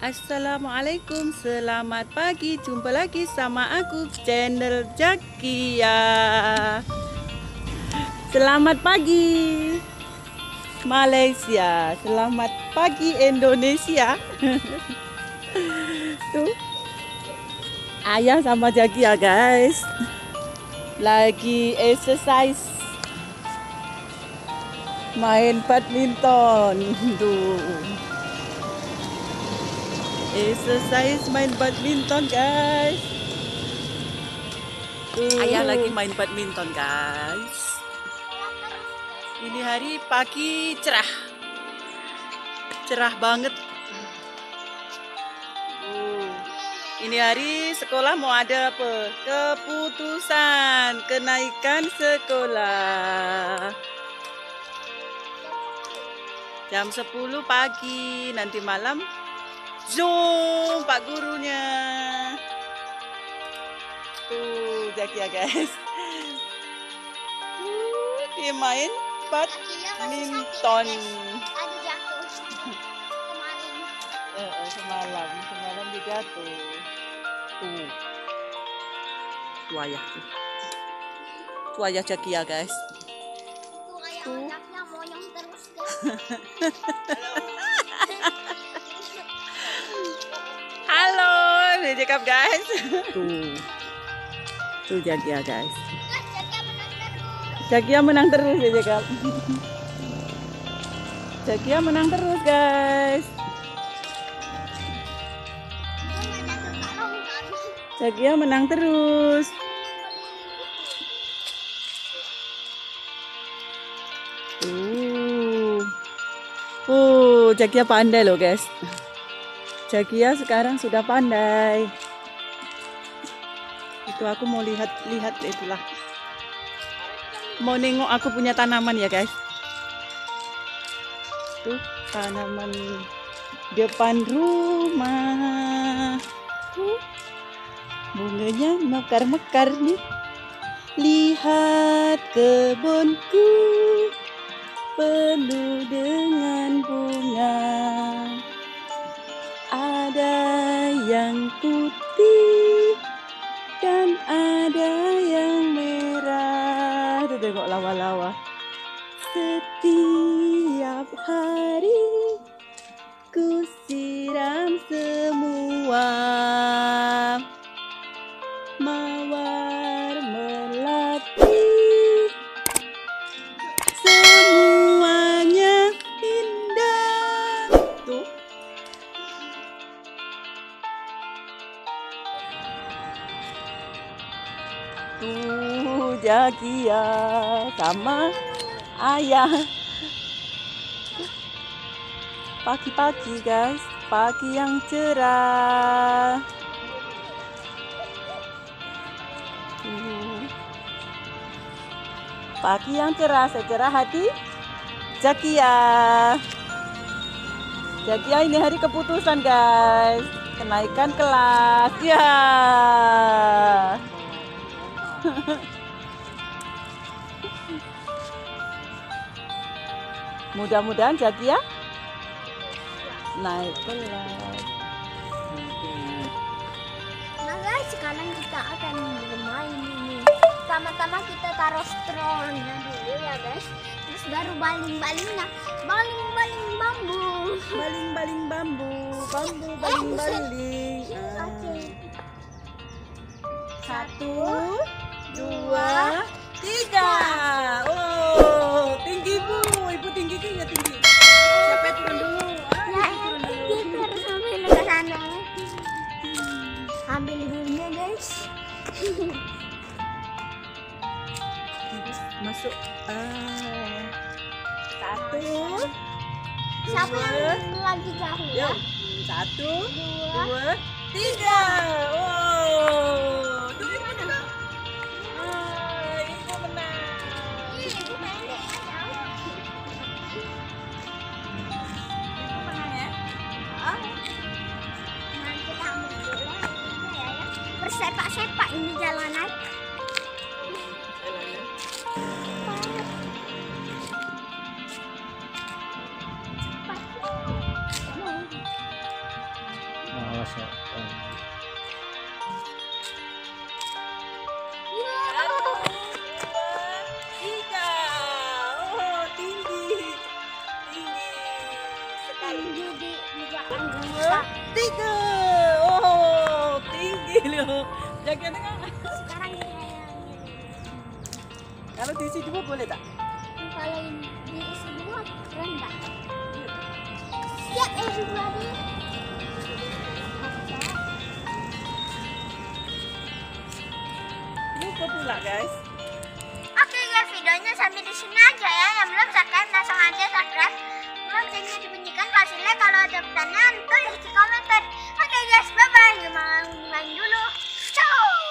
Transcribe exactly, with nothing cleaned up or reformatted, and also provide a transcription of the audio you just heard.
Assalamualaikum, selamat pagi. Jumpa lagi sama aku, channel Zakia. Selamat pagi Malaysia, selamat pagi Indonesia. Tuh, ayah sama Zakia guys, lagi exercise, main badminton. Tuh, exercise main badminton guys. Tuh. Ayah lagi main badminton guys. Ini hari pagi cerah, cerah banget. Uh, ini hari sekolah mau ada apa? Keputusan kenaikan sekolah. Jam sepuluh pagi, nanti malam Zoom Pak gurunya. Tuh Zakia guys. Uh, dia main badminton. Tadi jatuh kemarin. Eh, semalam, semalam dia jatuh. Tuh. Tuh ayah tuh. Tuh ayah Zakia guys. Tuh ayah Tuh. anaknya monyong terus guys. Halo, ini Jacob guys. Tuh, tuh Zakia guys. Zakia menang terus ya Jacob. Zakia menang terus guys. Zakia menang terus. Tuh, uh, Zakia pandai loh guys. Zakia sekarang sudah pandai. Itu aku mau lihat-lihat itulah. Mau nengok aku punya tanaman ya guys. Tuh tanaman depan rumah. Tuh, bunganya mekar-mekar nih. Lihat kebunku penuh dengan bunga. Ada yang putih dan ada yang merah. Tuh tengok lawa-lawa. Setiap hari ku siram semua. Mawar melati, semuanya indah. Tuh. Tuh Zakia sama ayah. Pagi-pagi guys, pagi yang cerah. Tuh. Pagi yang cerah, secerah hati Zakia. Zakia ini hari keputusan guys, kenaikan kelas ya. Mudah-mudahan Zakia naik kelas. Nah guys, sekarang kita akan bermain ini. Pertama-tama kita taruh strawnya dulu ya guys. Terus baru baling-balingnya. Baling-baling bambu. Baling-baling bambu, bambu baling-baling. Ah. Oke. Satu, dua, tiga. Oh, tinggi bu, ibu tinggi ya tinggi. Siapa yang turun dulu? Ah, Ya, ibu turun dulu. kita harus ambil ke sana. Ambil dulunya guys. Masuk. Ah. Satu. Siapa dua, yang lagi jauh ya? yuk. Satu, Dua. dua, tiga. Oh, tuh ibu juga. Ah, ibu menang. Ibu pendek ya, jauh. Ibu menang ya. Oh. Nah, kita ambil dulu ya, ya. Bersepak-sepak ini jalanan. masakan. Satu, dua, tiga. Oh, tinggi. Tinggi. Sekali. Tinggi di mukaan Dua, tiga. Oh, tinggi loh. Jaga tengah. Sekarang kita yang Kalau diisi dua boleh tak? kalau diisi dua rendah. Ya, eh dua di. Lupa pula guys. Oke guys, videonya sampai di sini aja ya. Yang belum subscribe langsung aja subscribe. Loncengnya dibunyikan, kasih like. Kalau ada pertanyaan tulis di komentar. Oke guys, bye bye. Main dulu. Ciao.